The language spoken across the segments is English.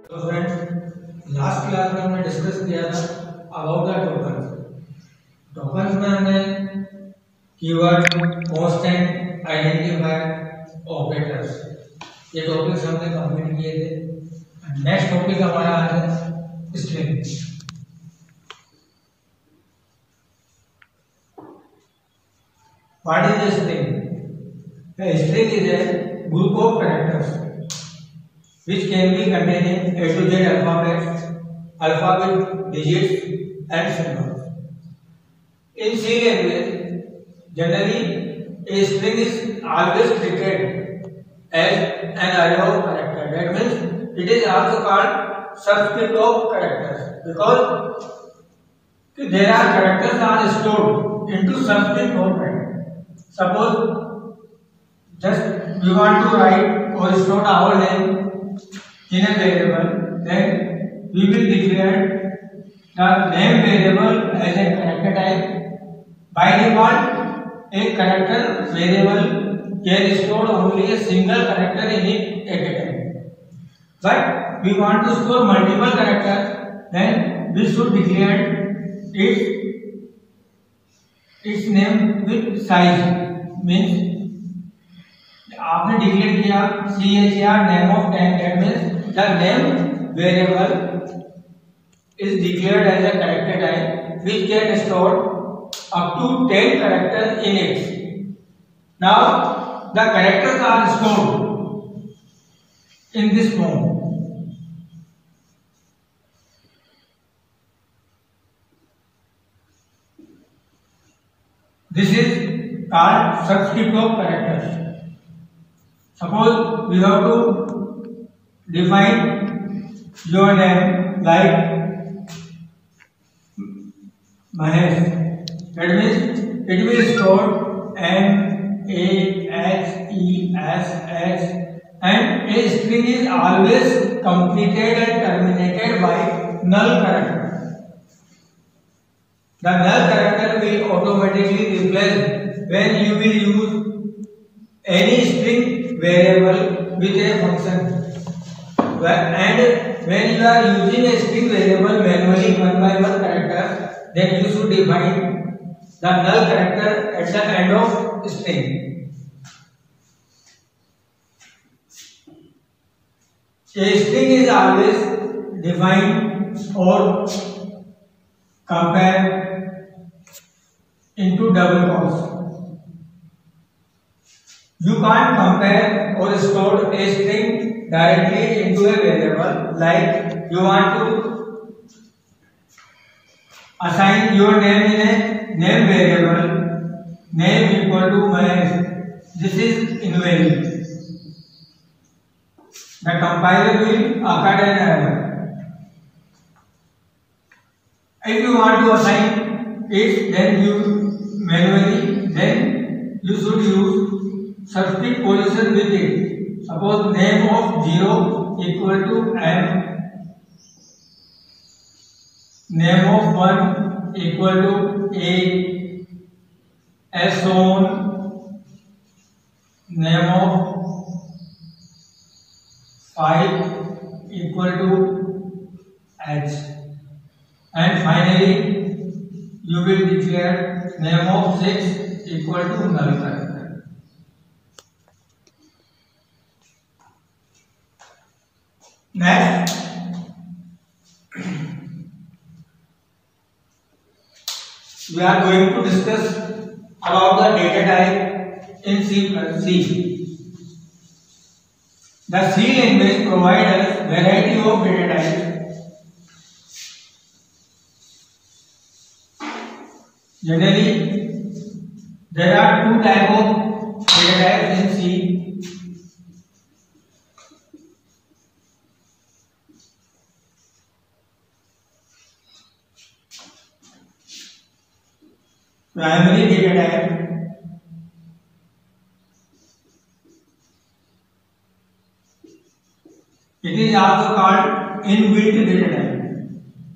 तो friends last class में हमने डिस्कस किया था अबाउट द टोकन्स। टोकन्स में हमने कीवर्ड, कांस्टेंट, आइडेंटिफायर, ऑपरेटर्स ये टॉपिक्स हमने कंप्लीट किए थे। नेक्स्ट टॉपिक हमारा आज है string. What is a string? A string is a group of characters which can be contained in A to Z alphabet, digits and symbols. In C language, generally a string is always treated as an array of characters. That means it is also called subscript of characters because there are characters are stored into subscript of characters. Suppose just we want to write or store our name in a variable, then we will declare the name variable as a character type. By default, a character variable can store only a single character in it at a time. But we want to store multiple characters, then we should declare its name with size. Means आपने declare किया CHR name of 10, that means the name variable is declared as a character type which can store up to 10 characters in it. Now the characters are stored in this form. This is called subscript of characters. Suppose we have to define your name like Mahesh. That means it will store MAHESH, and a string is always completed and terminated by null character. The null character will automatically replace when you will use any string variable with a function, and when you are using a string variable manually one by one character, then you should define the null character at the end of string. A string is always defined or compared into double quotes. You can't compare or store a string directly into a variable. Like you want to assign your name in a name variable, name equal to Mahesh. This is invalid. The compiler will occur an error. If you want to assign it, then you should use subscript position with it. Suppose name of 0 equal to M, name of 1 equal to A, as shown, name of 5 equal to H, and finally you will declare name of 6 equal to null character. Next, we are going to discuss about the data type in C++. The C language provides us variety of data types. Generally, there are two types of data types in C. Primary data type, it is also called inbuilt data type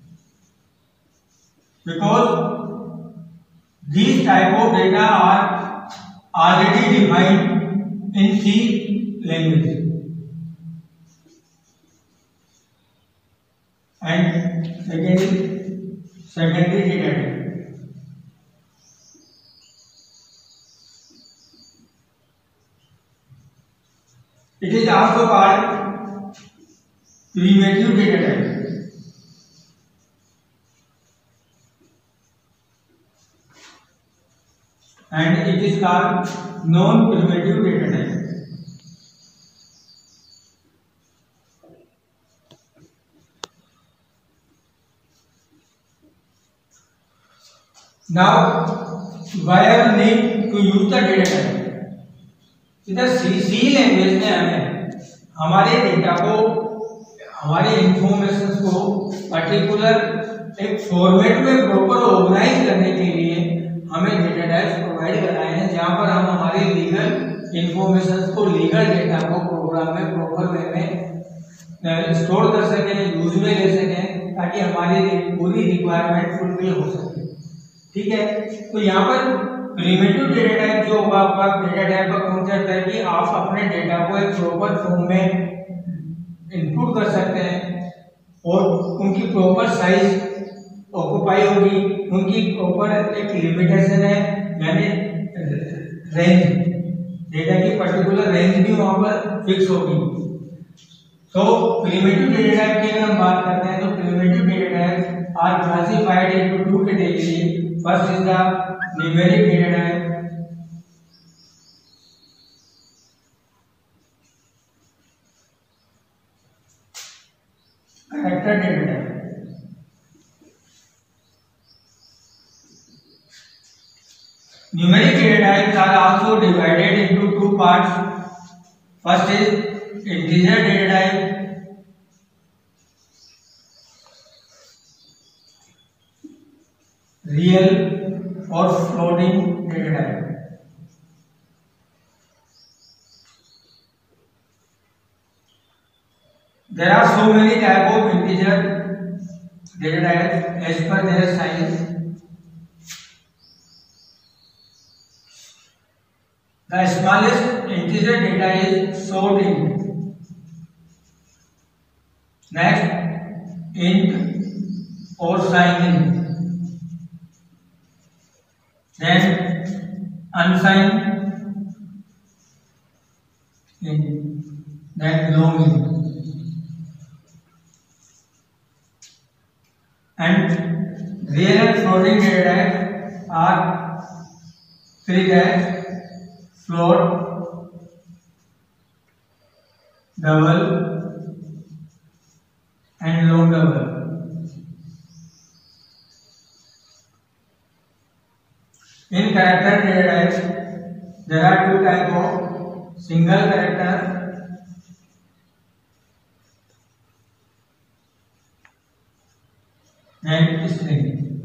because these type of data are already defined in C language. and second is secondary data type. It is also called primitive data type. And it is called non-primitive data type. Now, why I need to use the data type? इधर सी language में हमें हमारे data को, हमारे information को particular एक format में proper organise करने के लिए हमें डेटा टाइप्स प्रोवाइड कराए हैं, जहां पर हम हमारे लीगल इंफॉर्मेशन को, लीगल डेटा को प्रोग्राम में प्रॉपर वे में स्टोर कर सकें, यूज में ले सकें, ताकि हमारी पूरी रिक्वायरमेंट फुलफिल हो सके। ठीक है, तो यहाँ पर प्रिमिटिव डेटा टाइप जो होगा, आपका डेटा टाइप का कॉन्सेप्ट है कि आप अपने डेटा को एक प्रॉपर फॉर्म में इनपुट कर सकते हैं और उनकी प्रॉपर साइज ऑक्युपाई होगी, उनकी प्रॉपर एक लिमिटेशन है, यानी रेंज, डेटा की पर्टिकुलर रेंज भी वहां पर फिक्स होगी। तो प्रिमिटिव डेटा टाइप की अगर हम बात करते हैं तो primitive data type are classified into two category. First is the numeric data type, character data type. Numeric data types are also divided into two parts. First is integer data type, real or floating data type. There are so many types of integer data types as per their size. The smallest integer data is short int. Next, int or signed int. Then unsigned int. Then long int. And real and floating data types are three types: float, double, and long double. In character data types, there are two types of single character and string.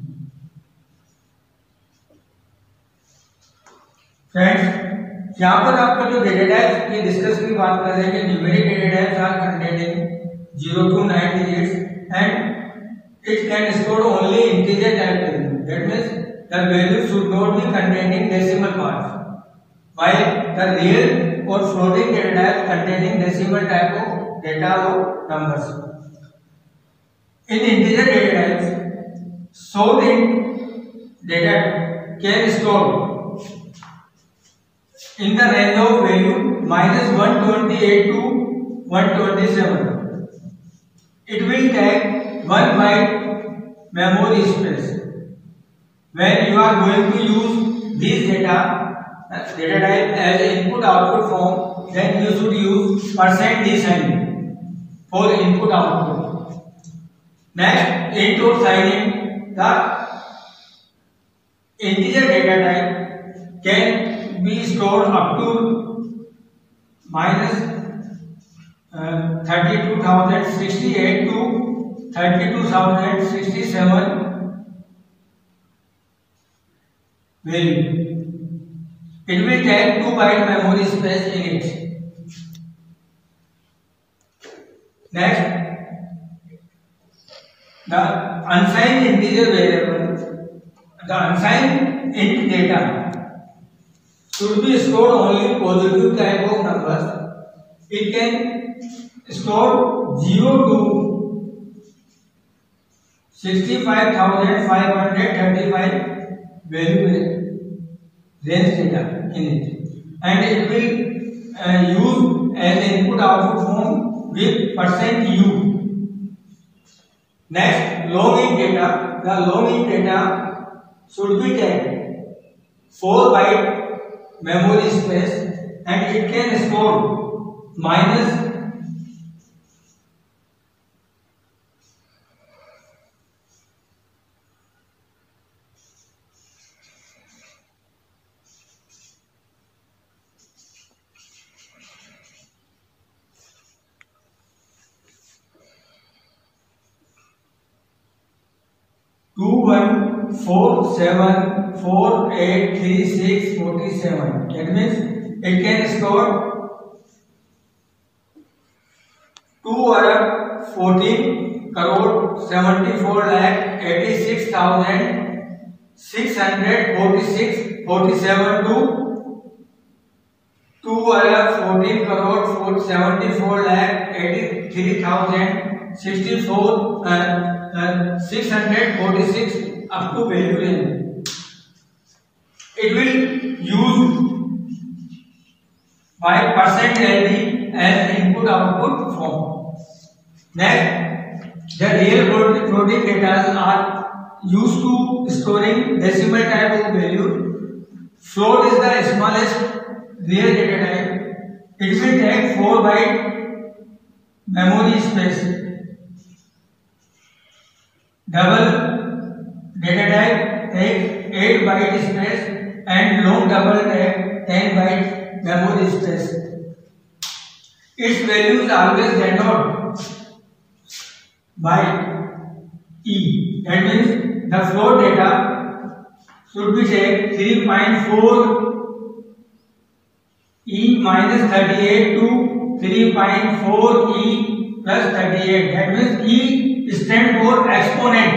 Friends, यहाँ पर आपका जो data types की discuss की बात कर रहे हैं कि numeric data types are containing 0 to 9 digits and it can store only integer type value. That means the value should not be containing decimal parts, while the real or floating data types containing decimal type of data or numbers. In integer data types, short int data can store in the range of value -128 to 127. It will take 1 byte memory space. When you are going to use this data type as input output form, then you should use %d for input output. Next, int or sign int, the integer data type can be stored up to -32,068 to 32,067 value. It will take 2 byte memory space in it. Next, the unsigned integer variable, the unsigned int data should be stored only positive type of numbers. It can store 0 to 65,535 value range data in it, and it will use as input output form with %u. Next, long int data. The long int data should be tagged 4 byte memory space, and it can store minus two 147483647. That means it can store 2,14,86,646,47 to 2,14,74,83,646 up to value range. It will use by %LD as input output form. Next, the real floating data are used to storing decimal type of value. Float is the smallest real data type. It will take 4 byte memory space. Double data type takes 8 byte space, and long double take 10 byte memory space. Its value is always denoted by E. That means the float data should be take 3.4 E minus 38 to 3.4 E plus 38. That means E stands for exponent.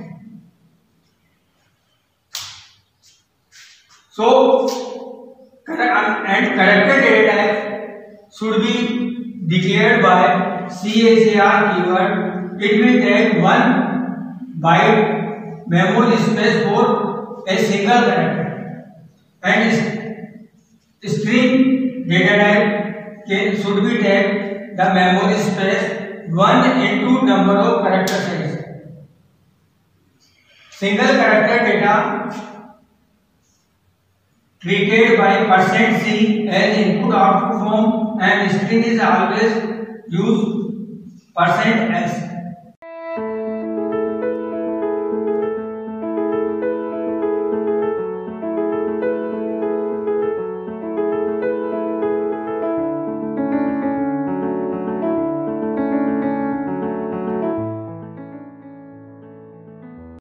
So, character data type should be declared by char keyword. It will take 1 byte memory space for a single character, and string data type should be take the memory space 1 into number of character size. Single character data treated by %c as input output form, and string is always use %s.